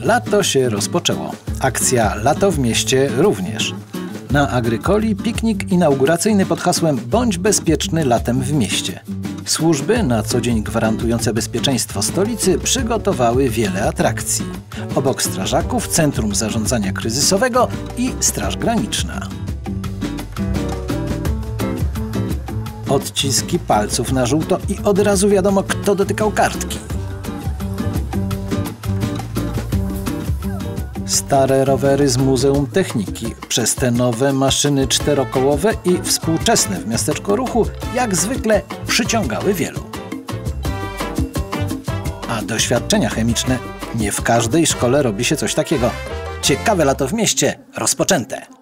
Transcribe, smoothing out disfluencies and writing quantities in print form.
Lato się rozpoczęło. Akcja Lato w mieście również. Na Agrykoli piknik inauguracyjny pod hasłem „Bądź bezpieczny latem w mieście”. Służby, na co dzień gwarantujące bezpieczeństwo stolicy, przygotowały wiele atrakcji. Obok strażaków Centrum Zarządzania Kryzysowego i Straż Graniczna. Odciski palców na żółto i od razu wiadomo, kto dotykał kartki. Stare rowery z Muzeum Techniki, przez te nowe maszyny czterokołowe i współczesne w miasteczko ruchu, jak zwykle przyciągały wielu. A doświadczenia chemiczne, nie w każdej szkole robi się coś takiego. Ciekawe lato w mieście rozpoczęte.